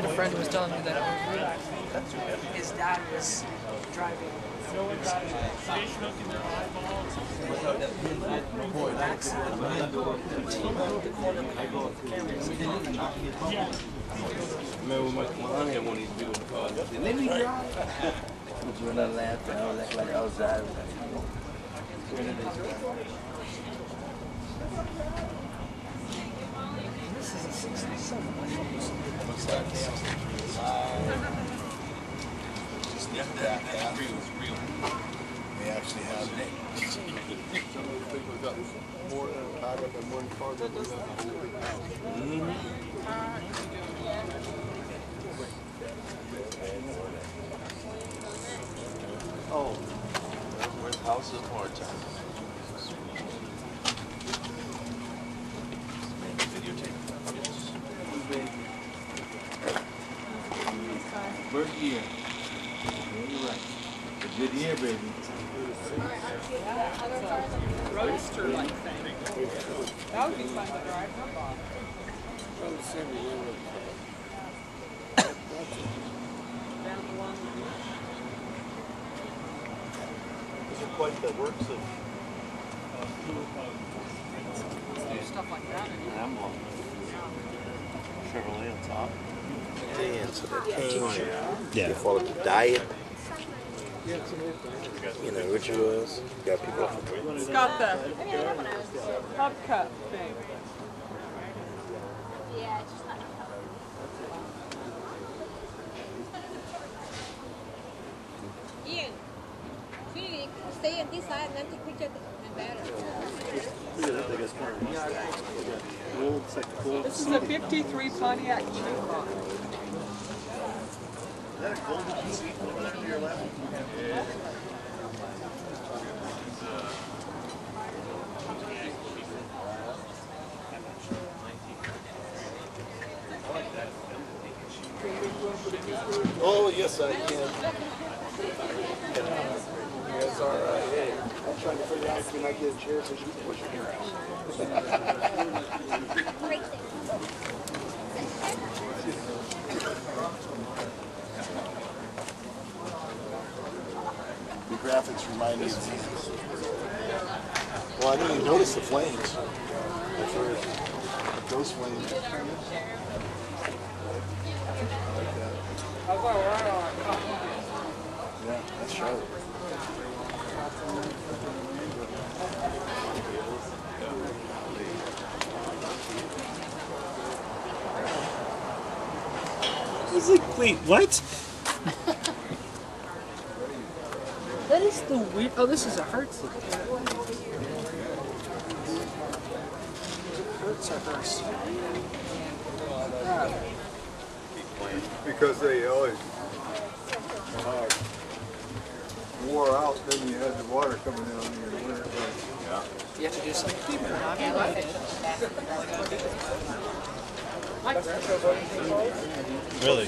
had a friend who was telling me that his dad was driving. Remember when I had one of these people in the car? Let me drive. But you were not laughing. I was acting like I was driving. This is a 67. Looks like that tree was real. They actually have it. Some of those people got more tied up in one car than they got the whole big house. Oh, where's the house of hard time? Bird year. You're right. A good year, baby. Roadster like thing. That would be fun to drive. These are quite the works of Stuff like that. Emblem. Chevrolet on top. So they're you follow the diet. You know, rituals. You got people. It's got the hub cup thing. Yeah, it's just not Ian, you stay on this side and then take picture and better. This is a 53 Pontiac Jeep. Is that a golden seat over there to your left? Yeah. Oh, yes, I can. That's all right. Hey, I'm trying to figure out if you might get a chair so you can push your hair The graphics remind me of Jesus. Well, I didn't even notice the flames at first. Those flames. Yeah, that's sharp. I was like, wait, what? That is the weird. Oh, this is a Hertz. Hertz or Hearst? Because they always wore out, then you had the water coming in on you in the winter. Yeah. You have to do something. Keep it on. Really?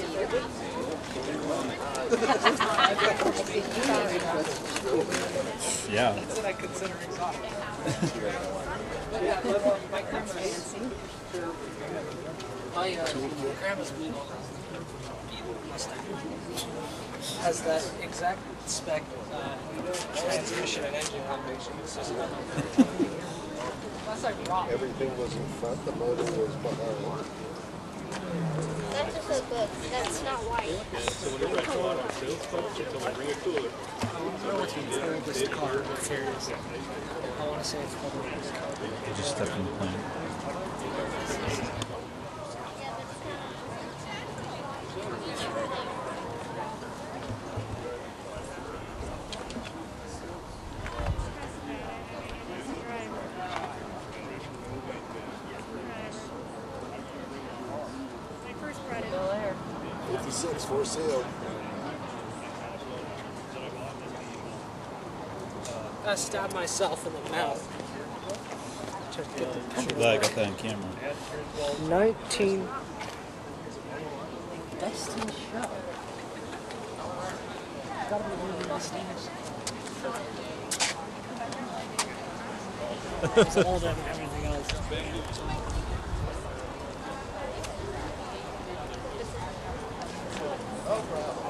Yeah. That's what I consider exotic. My grandma's Beetle Mustang has that exact spec transmission and engine combination. That's like rock. Everything was in front, the motor was behind. That's just so good. That's not white. This car carries. I want to say it's called this car. I just stepped in the plane. My first Predator. 56 for sale. I stabbed myself in the mouth. I'm glad I got that on camera. 19. Best in show. Gotta be one of the Mustangs. It's older than everything else. GoPro.